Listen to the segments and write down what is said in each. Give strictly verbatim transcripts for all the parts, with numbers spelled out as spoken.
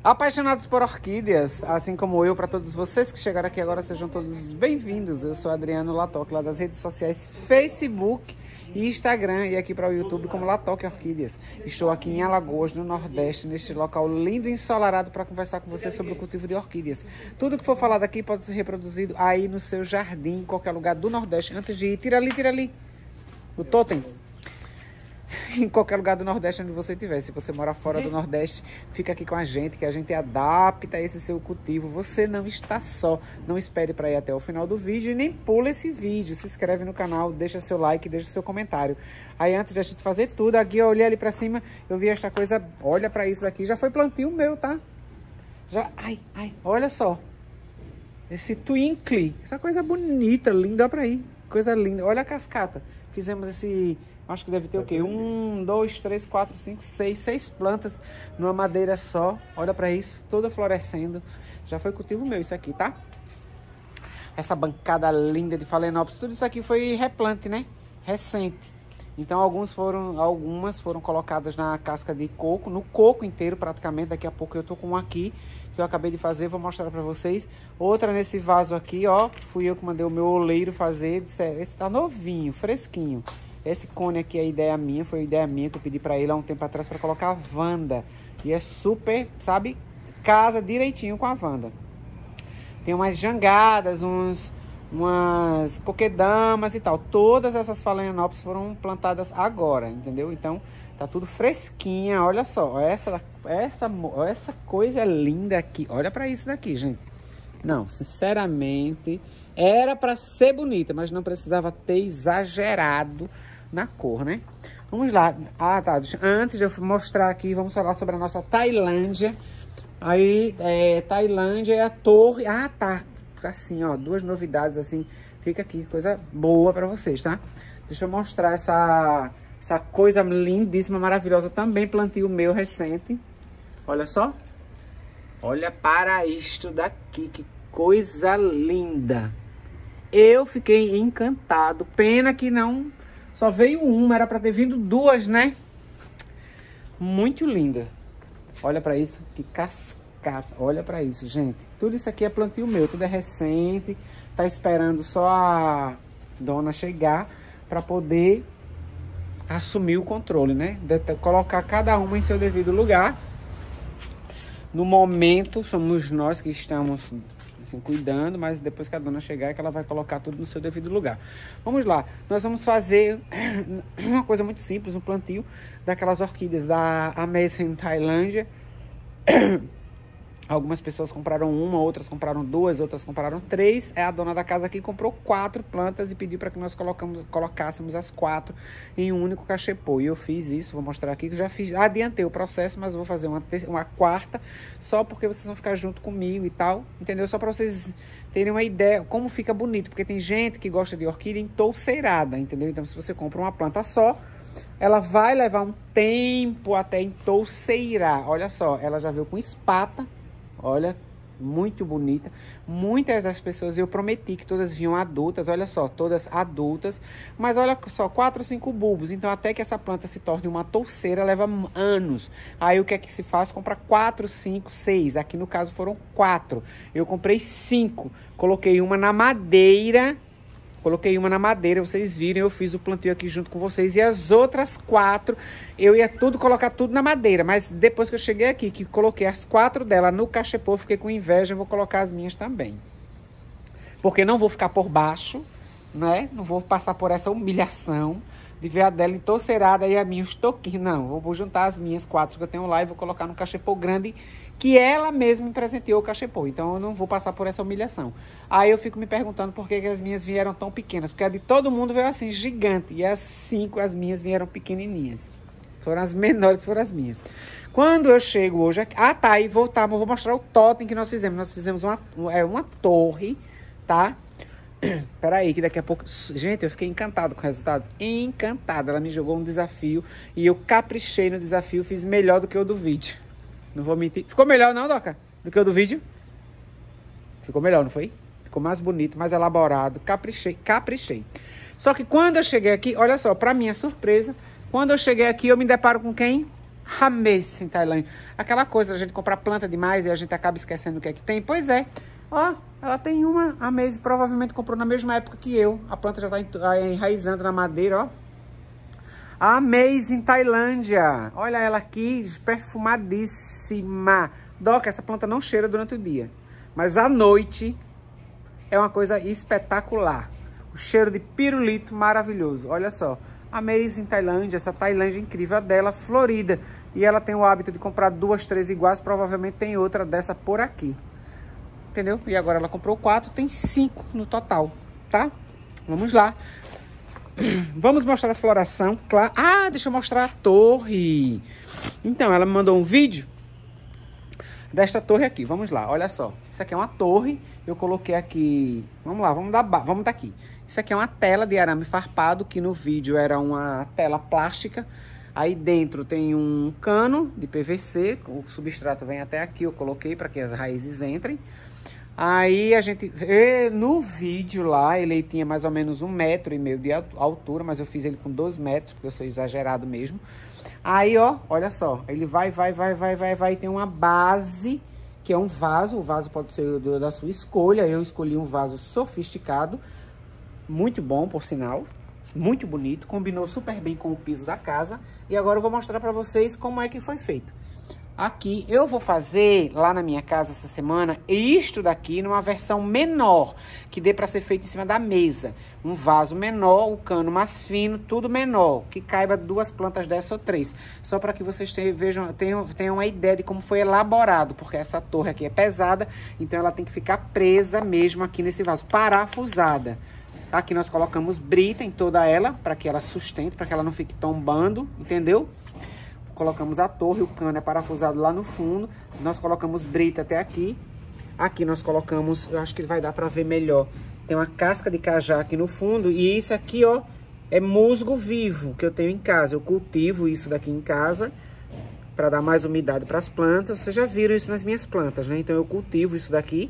Apaixonados por orquídeas, assim como eu, para todos vocês que chegaram aqui agora, sejam todos bem-vindos. Eu sou Adriano Latoque, lá das redes sociais Facebook e Instagram, e aqui para o YouTube como Latoque Orquídeas. Estou aqui em Alagoas, no Nordeste, neste local lindo e ensolarado para conversar com vocês sobre o cultivo de orquídeas. Tudo que for falado aqui pode ser reproduzido aí no seu jardim, em qualquer lugar do Nordeste. Antes de ir, tira ali, tira ali o totem. Em qualquer lugar do Nordeste onde você estiver. Se você mora fora do Nordeste, fica aqui com a gente, que a gente adapta esse seu cultivo. Você não está só. Não espere para ir até o final do vídeo e nem pula esse vídeo. Se inscreve no canal, deixa seu like, deixa seu comentário. Aí antes de a gente fazer tudo, aqui eu olhei ali para cima, eu vi esta coisa, olha para isso aqui. Já foi plantio meu, tá? Já, ai, ai, olha só. Esse twinkle, essa coisa bonita, linda, olha para aí. Coisa linda, olha a cascata. Fizemos esse... Acho que deve ter o quê? Um, dois, três, quatro, cinco, seis, seis plantas numa madeira só. Olha pra isso, toda florescendo. Já foi cultivo meu isso aqui, tá? Essa bancada linda de Phalaenopsis. Tudo isso aqui foi replante, né? Recente. Então alguns foram, algumas foram colocadas na casca de coco, no coco inteiro praticamente. Daqui a pouco eu tô com um aqui que eu acabei de fazer, vou mostrar pra vocês. Outra nesse vaso aqui, ó. Fui eu que mandei o meu oleiro fazer. Esse tá novinho, fresquinho. Esse cone aqui é ideia minha, foi ideia minha que eu pedi pra ele há um tempo atrás pra colocar a Wanda. E é super, sabe, casa direitinho com a Wanda. Tem umas jangadas, uns, umas coquedamas e tal. Todas essas Phalaenopsis foram plantadas agora, entendeu? Então, tá tudo fresquinha, olha só. Essa, essa, essa coisa linda aqui. Olha pra isso daqui, gente. Não, sinceramente, era pra ser bonita, mas não precisava ter exagerado na cor, né? Vamos lá. Ah, tá. Antes de eu mostrar aqui, vamos falar sobre a nossa Tailândia. Aí, é, Tailândia é a torre... Ah, tá. Assim, ó, duas novidades, assim. Fica aqui, coisa boa pra vocês, tá? Deixa eu mostrar essa, essa coisa lindíssima, maravilhosa. Também plantio meu recente. Olha só. Olha para isto daqui, que coisa linda. Eu fiquei encantado. Pena que não... Só veio uma, era para ter vindo duas, né? Muito linda. Olha para isso, que cascata. Olha para isso, gente. Tudo isso aqui é plantio meu, tudo é recente. Tá esperando só a dona chegar para poder assumir o controle, né? De colocar cada uma em seu devido lugar. No momento, somos nós que estamos... cuidando, mas depois que a dona chegar é que ela vai colocar tudo no seu devido lugar. Vamos lá, nós vamos fazer uma coisa muito simples, um plantio daquelas orquídeas da Amazing Tailândia. Algumas pessoas compraram uma, outras compraram duas, outras compraram três. É a dona da casa aqui comprou quatro plantas e pediu para que nós colocamos, colocássemos as quatro em um único cachepô. E eu fiz isso, vou mostrar aqui que já fiz, adiantei o processo, mas vou fazer uma, uma quarta, só porque vocês vão ficar junto comigo e tal, entendeu? Só para vocês terem uma ideia como fica bonito, porque tem gente que gosta de orquídea entouceirada, entendeu? Então se você compra uma planta só, ela vai levar um tempo até entouceirar. Olha só, ela já veio com espata. Olha, muito bonita. Muitas das pessoas, eu prometi que todas vinham adultas. Olha só, todas adultas. Mas olha só, quatro, cinco bulbos. Então, até que essa planta se torne uma touceira, leva anos. Aí, o que é que se faz? Compra quatro, cinco, seis. Aqui, no caso, foram quatro. Eu comprei cinco. Coloquei uma na madeira... Coloquei uma na madeira, vocês viram, eu fiz o plantio aqui junto com vocês. E as outras quatro, eu ia tudo colocar tudo na madeira. Mas depois que eu cheguei aqui, que coloquei as quatro dela no cachepô, fiquei com inveja, eu vou colocar as minhas também. Porque não vou ficar por baixo, né? Não vou passar por essa humilhação de ver a dela entouceirada e a minha os toquinhos. Não, vou juntar as minhas quatro que eu tenho lá e vou colocar no cachepô grande, que ela mesma me presenteou o cachepô. Então, eu não vou passar por essa humilhação. Aí, eu fico me perguntando por que, que as minhas vieram tão pequenas. Porque a de todo mundo veio assim, gigante. E as cinco, as minhas, vieram pequenininhas. Foram as menores, foram as minhas. Quando eu chego hoje aqui... Ah, tá. E vou, tá, vou mostrar o totem que nós fizemos. Nós fizemos uma, é, uma torre, tá? Peraí, que daqui a pouco... Gente, eu fiquei encantado com o resultado. Encantado. Ela me jogou um desafio. E eu caprichei no desafio. Fiz melhor do que o do vídeo. Não vou mentir. Ficou melhor não, Doca? Do que o do vídeo? Ficou melhor, não foi? Ficou mais bonito, mais elaborado. Caprichei, caprichei. Só que quando eu cheguei aqui, olha só, pra minha surpresa, quando eu cheguei aqui, eu me deparo com quem? Amazing Tailândia. Aquela coisa da gente comprar planta demais e a gente acaba esquecendo o que é que tem. Pois é. Ó, ela tem uma. A Amazing provavelmente comprou na mesma época que eu. A planta já tá enraizando na madeira, ó. A Amazing Tailândia. Olha ela aqui, perfumadíssima. Doc, essa planta não cheira durante o dia. Mas à noite é uma coisa espetacular. O cheiro de pirulito maravilhoso. Olha só. Amazing Tailândia, essa Tailândia incrível dela, florida. E ela tem o hábito de comprar duas, três iguais. Provavelmente tem outra dessa por aqui. Entendeu? E agora ela comprou quatro, tem cinco no total, tá? Vamos lá. Vamos mostrar a floração, claro. Ah, deixa eu mostrar a torre. Então, ela me mandou um vídeo desta torre aqui. Vamos lá, olha só. Isso aqui é uma torre. Eu coloquei aqui... Vamos lá, vamos dar, vamos daqui. Isso aqui é uma tela de arame farpado, que no vídeo era uma tela plástica. Aí dentro tem um cano de P V C. O substrato vem até aqui, eu coloquei para que as raízes entrem. Aí a gente, no vídeo lá, ele tinha mais ou menos um metro e meio de altura, mas eu fiz ele com dois metros, porque eu sou exagerado mesmo. Aí, ó, olha só, ele vai, vai, vai, vai, vai, vai, tem uma base, que é um vaso, o vaso pode ser do, da sua escolha. Eu escolhi um vaso sofisticado, muito bom, por sinal, muito bonito, combinou super bem com o piso da casa. E agora eu vou mostrar pra vocês como é que foi feito. Aqui, eu vou fazer lá na minha casa essa semana isto daqui numa versão menor, que dê para ser feito em cima da mesa. Um vaso menor, o cano mais fino, tudo menor, que caiba duas plantas dessa ou três. Só para que vocês tenham, vejam, tenham, tenham uma ideia de como foi elaborado, porque essa torre aqui é pesada, então ela tem que ficar presa mesmo aqui nesse vaso, parafusada. Aqui nós colocamos brita em toda ela, para que ela sustente, para que ela não fique tombando, entendeu? Colocamos a torre, o cano é parafusado lá no fundo. Nós colocamos brita até aqui. Aqui nós colocamos, eu acho que vai dar pra ver melhor. Tem uma casca de cajá aqui no fundo. E isso aqui, ó, é musgo vivo que eu tenho em casa. Eu cultivo isso daqui em casa pra dar mais umidade pras plantas. Vocês já viram isso nas minhas plantas, né? Então eu cultivo isso daqui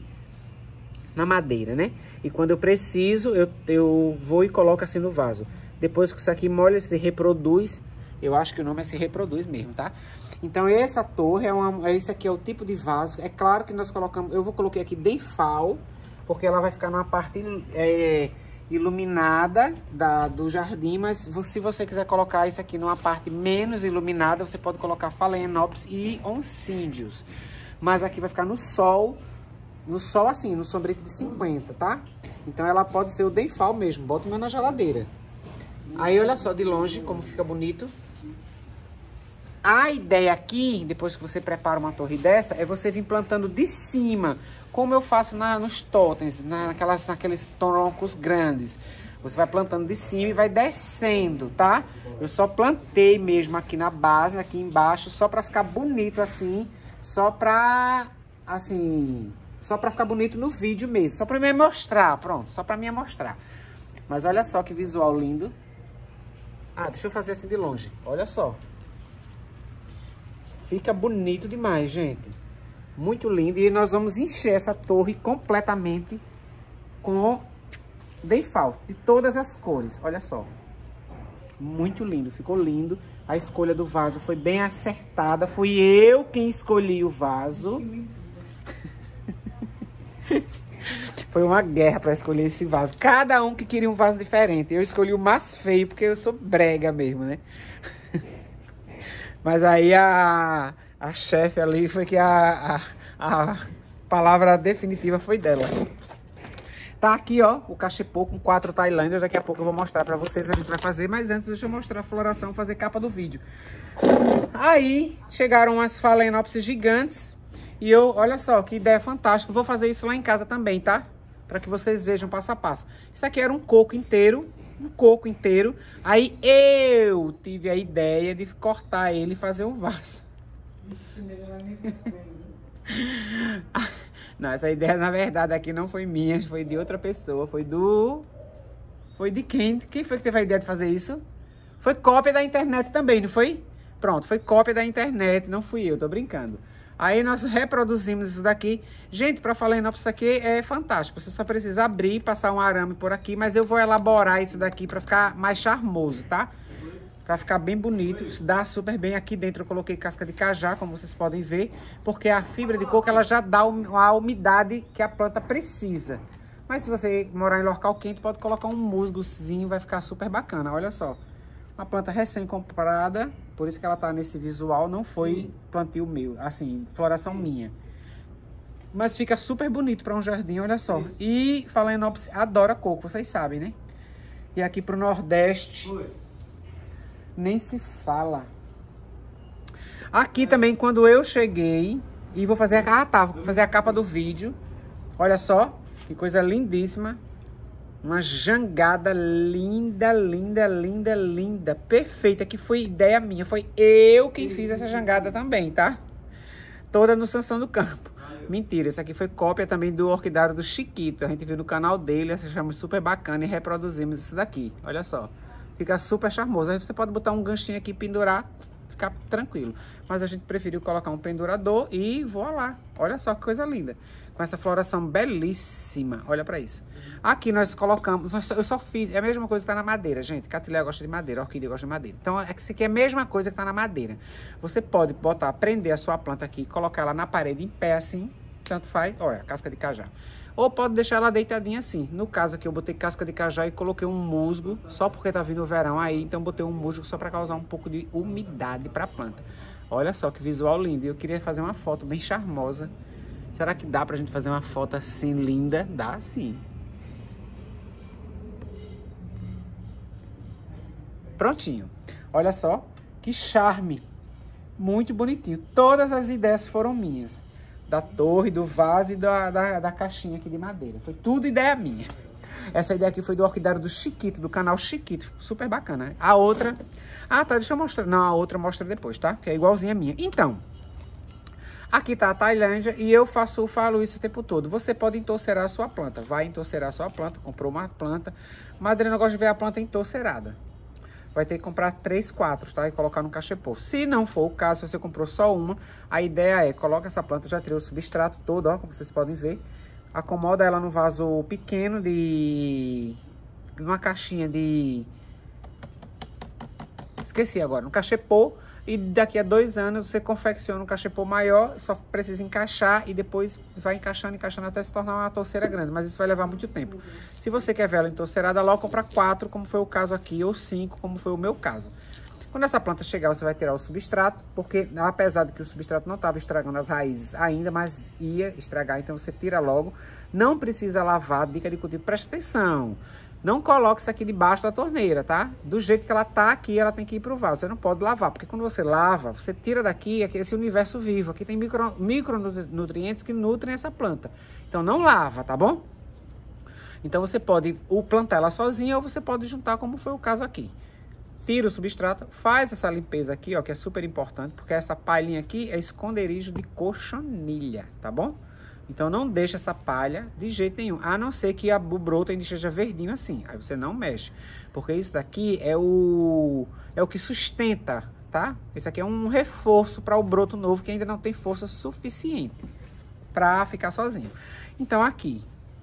na madeira, né? E quando eu preciso, eu, eu vou e coloco assim no vaso. Depois que isso aqui molha, se reproduz. Eu acho que o nome é se reproduz mesmo, tá? Então, essa torre, é uma, esse aqui é o tipo de vaso. É claro que nós colocamos... Eu vou colocar aqui Denfal, porque ela vai ficar numa parte é, iluminada da, do jardim. Mas se você quiser colocar isso aqui numa parte menos iluminada, você pode colocar Phalaenopsis e Oncídios. Mas aqui vai ficar no sol, no sol assim, no sombrito de cinquenta, tá? Então, ela pode ser o Denfal mesmo. Bota o meu na geladeira. Aí, olha só de longe como fica bonito. A ideia aqui, depois que você prepara uma torre dessa, é você vir plantando de cima, como eu faço na, nos totens, naquelas, naqueles troncos grandes. Você vai plantando de cima e vai descendo, tá? Eu só plantei mesmo aqui na base, aqui embaixo, só pra ficar bonito assim, só pra, assim, só pra ficar bonito no vídeo mesmo, só pra me mostrar, pronto, só pra me mostrar. Mas olha só que visual lindo. Ah, deixa eu fazer assim de longe, olha só. Fica bonito demais, gente. Muito lindo. E nós vamos encher essa torre completamente com Denfal, de todas as cores. Olha só. Muito lindo, ficou lindo. A escolha do vaso foi bem acertada. Fui eu quem escolhi o vaso. Foi uma guerra para escolher esse vaso. Cada um que queria um vaso diferente. Eu escolhi o mais feio, porque eu sou brega mesmo, né? Mas aí a, a chefe ali foi que a, a, a palavra definitiva foi dela. Tá aqui, ó, o cachepô com quatro Tailândias. Daqui a pouco eu vou mostrar pra vocês, a gente vai fazer. Mas antes deixa eu mostrar a floração, fazer capa do vídeo. Aí chegaram as Phalaenopsis gigantes. E eu, olha só, que ideia fantástica. Vou fazer isso lá em casa também, tá? Pra que vocês vejam passo a passo. Isso aqui era um coco inteiro. Um coco inteiro. Aí eu tive a ideia de cortar ele e fazer um vaso. Não, essa ideia na verdade aqui não foi minha, foi de outra pessoa, foi do... Foi de quem? Quem foi que teve a ideia de fazer isso? Foi cópia da internet também, não foi? Pronto, foi cópia da internet, não fui eu, tô brincando. Aí nós reproduzimos isso daqui. Gente, para Phalaenopsis, isso aqui é fantástico. Você só precisa abrir, passar um arame por aqui, mas eu vou elaborar isso daqui para ficar mais charmoso, tá? Pra ficar bem bonito, dá super bem. Aqui dentro eu coloquei casca de cajá, como vocês podem ver, porque a fibra de coco, ela já dá a umidade que a planta precisa. Mas se você morar em local quente, pode colocar um musgozinho, vai ficar super bacana. Olha só, uma planta recém-comprada, por isso que ela tá nesse visual, não foi plantio meu, assim, floração minha. Mas fica super bonito para um jardim, olha só. E Phalaenopsis adora coco, vocês sabem, né? E aqui pro Nordeste... nem se fala. Aqui também, quando eu cheguei, e vou fazer a, ah, tá, vou fazer a capa do vídeo. Olha só, que coisa lindíssima. Uma jangada linda, linda, linda, linda. Perfeita, que foi ideia minha. Foi eu quem fiz essa jangada também, tá? Toda no Sansão do Campo. Mentira, essa aqui foi cópia também do orquidário do Chiquito. A gente viu no canal dele, achamos super bacana e reproduzimos isso daqui. Olha só. Fica super charmoso. Aí você pode botar um ganchinho aqui e pendurar, ficar tranquilo. Mas a gente preferiu colocar um pendurador e voa lá. Olha só que coisa linda. Com essa floração belíssima. Olha pra isso. Aqui nós colocamos... Eu só fiz... É a mesma coisa que tá na madeira, gente. Catilé gosta de madeira, orquídea gosta de madeira. Então, é que isso aqui é a mesma coisa que tá na madeira. Você pode botar, prender a sua planta aqui, colocar ela na parede em pé assim. Tanto faz. Olha, casca de cajá. Ou pode deixar ela deitadinha assim. No caso aqui eu botei casca de cajá e coloquei um musgo, só porque tá vindo o verão aí, então botei um musgo só para causar um pouco de umidade para a planta. Olha só que visual lindo. Eu queria fazer uma foto bem charmosa. Será que dá pra gente fazer uma foto assim linda? Dá sim. Prontinho. Olha só que charme. Muito bonitinho. Todas as ideias foram minhas. Da torre, do vaso e da, da, da caixinha aqui de madeira. Foi tudo ideia minha. Essa ideia aqui foi do orquidário do Chiquito, do canal Chiquito. Super bacana, né? A outra... Ah, tá, deixa eu mostrar. Não, a outra mostra depois, tá? Que é igualzinha a minha. Então, aqui tá a Tailândia e eu faço, falo isso o tempo todo. Você pode entorcerar a sua planta. Vai entorcerar a sua planta. Comprou uma planta. Madre não gosta de ver a planta entorcerada. Vai ter que comprar três, quatro, tá? E colocar no cachepô. Se não for o caso, se você comprou só uma, a ideia é, coloca essa planta, já tirei o substrato todo, ó, como vocês podem ver. Acomoda ela num vaso pequeno de... numa caixinha de... Esqueci agora, no cachepô. E daqui a dois anos você confecciona um cachepô maior, só precisa encaixar e depois vai encaixando, encaixando até se tornar uma torceira grande. Mas isso vai levar muito tempo. Se você quer ver ela entorceirada, logo compra quatro, como foi o caso aqui, ou cinco, como foi o meu caso. Quando essa planta chegar, você vai tirar o substrato, porque apesar de que o substrato não estava estragando as raízes ainda, mas ia estragar, então você tira logo. Não precisa lavar, dica de cultivo, presta atenção. Não coloque isso aqui debaixo da torneira, tá? Do jeito que ela tá aqui, ela tem que ir pro vaso. Você não pode lavar, porque quando você lava, você tira daqui esse universo vivo. Aqui tem micro, micronutrientes que nutrem essa planta. Então não lava, tá bom? Então você pode ou plantar ela sozinha ou você pode juntar, como foi o caso aqui. Tira o substrato, faz essa limpeza aqui, ó, que é super importante, porque essa palhinha aqui é esconderijo de cochonilha, tá bom? Então não deixa essa palha de jeito nenhum, a não ser que a, o broto ainda esteja verdinho assim. Aí você não mexe, porque isso daqui é o, é o que sustenta, tá? Isso aqui é um reforço para o broto novo que ainda não tem força suficiente para ficar sozinho. Então aqui,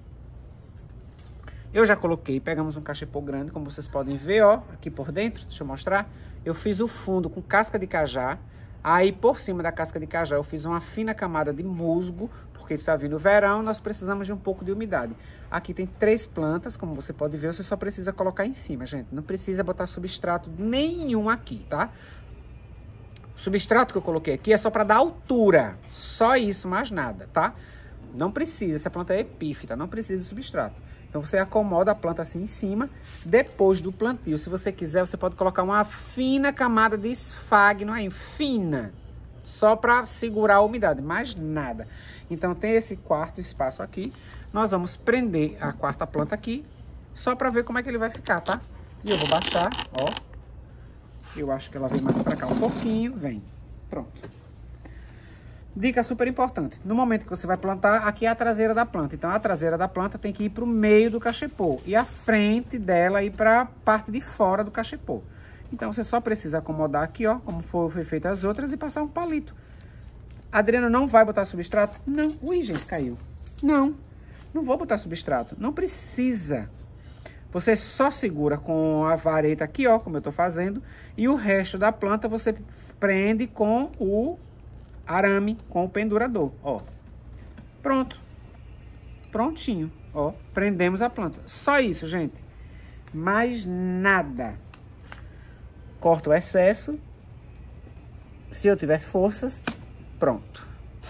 eu já coloquei, pegamos um cachepô grande, como vocês podem ver, ó, aqui por dentro, deixa eu mostrar. Eu fiz o fundo com casca de cajá. Aí, por cima da casca de cajá, eu fiz uma fina camada de musgo, porque está vindo o verão, nós precisamos de um pouco de umidade. Aqui tem três plantas, como você pode ver, você só precisa colocar em cima, gente. Não precisa botar substrato nenhum aqui, tá? O substrato que eu coloquei aqui é só para dar altura, só isso, mais nada, tá? Não precisa, essa planta é epífita, não precisa de substrato. Então, você acomoda a planta assim em cima. Depois do plantio, se você quiser, você pode colocar uma fina camada de esfagno aí, fina. Só para segurar a umidade, mais nada. Então, tem esse quarto espaço aqui. Nós vamos prender a quarta planta aqui, só para ver como é que ele vai ficar, tá? E eu vou baixar, ó. Eu acho que ela vem mais para cá um pouquinho, vem. Pronto. Dica super importante, no momento que você vai plantar, aqui é a traseira da planta. Então, a traseira da planta tem que ir para o meio do cachepô. E a frente dela ir para a parte de fora do cachepô. Então, você só precisa acomodar aqui, ó, como foi feito as outras, e passar um palito. Adriana, não vai botar substrato? Não. Ui, gente, caiu. Não, não vou botar substrato. Não precisa. Você só segura com a vareta aqui, ó, como eu tô fazendo. E o resto da planta você prende com o arame, com o pendurador, ó. Pronto. Prontinho, ó. Prendemos a planta. Só isso, gente. Mais nada. Corto o excesso. Se eu tiver forças, pronto.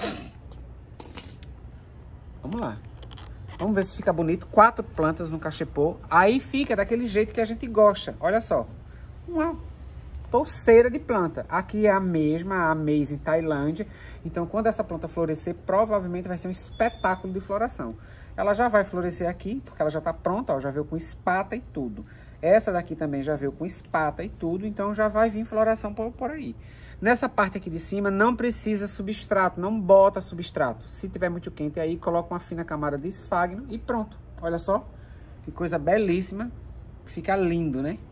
Vamos lá. Vamos ver se fica bonito. Quatro plantas no cachepô. Aí fica daquele jeito que a gente gosta. Olha só. Uma torceira de planta. Aqui é a mesma, a Amazing Tailândia. Então, quando essa planta florescer, provavelmente vai ser um espetáculo de floração. Ela já vai florescer aqui, porque ela já tá pronta, ó. Já veio com espata e tudo. Essa daqui também já veio com espata e tudo. Então, já vai vir floração por, por aí. Nessa parte aqui de cima, não precisa substrato, não bota substrato. Se tiver muito quente aí, coloca uma fina camada de esfagno e pronto. Olha só, que coisa belíssima. Fica lindo, né?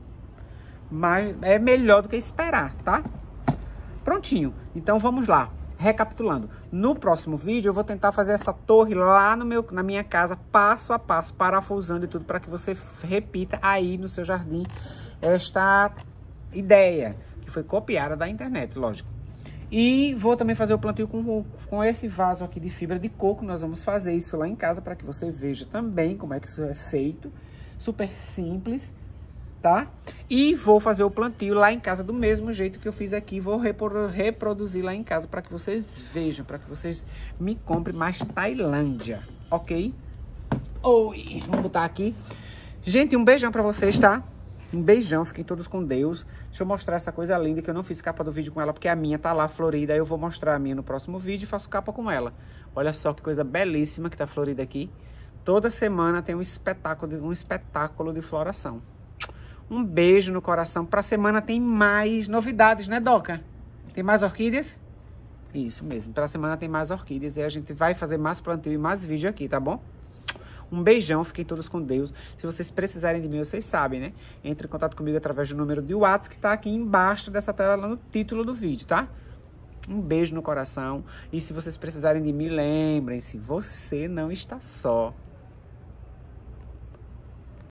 Mas é melhor do que esperar, tá? Prontinho. Então, vamos lá. Recapitulando. No próximo vídeo, eu vou tentar fazer essa torre lá no meu, na minha casa, passo a passo, parafusando e tudo, para que você repita aí no seu jardim esta ideia, que foi copiada da internet, lógico. E vou também fazer o plantio com, com esse vaso aqui de fibra de coco. Nós vamos fazer isso lá em casa para que você veja também como é que isso é feito. Super simples, tá? E vou fazer o plantio lá em casa do mesmo jeito que eu fiz aqui. Vou repro reproduzir lá em casa para que vocês vejam, para que vocês me comprem mais Tailândia, ok? Oi, vamos botar aqui. Gente, um beijão para vocês, tá? Um beijão, fiquem todos com Deus. Deixa eu mostrar essa coisa linda que eu não fiz capa do vídeo com ela, porque a minha tá lá florida. Aí eu vou mostrar a minha no próximo vídeo e faço capa com ela. Olha só que coisa belíssima que tá florida aqui. Toda semana tem um espetáculo de, um espetáculo de floração. Um beijo no coração. Pra semana tem mais novidades, né, Doca? Tem mais orquídeas? Isso mesmo. Pra semana tem mais orquídeas. E a gente vai fazer mais plantio e mais vídeo aqui, tá bom? Um beijão, fiquem todos com Deus. Se vocês precisarem de mim, vocês sabem, né? Entre em contato comigo através do número de WhatsApp que tá aqui embaixo dessa tela, lá no título do vídeo, tá? Um beijo no coração. E se vocês precisarem de mim, lembrem-se, você não está só.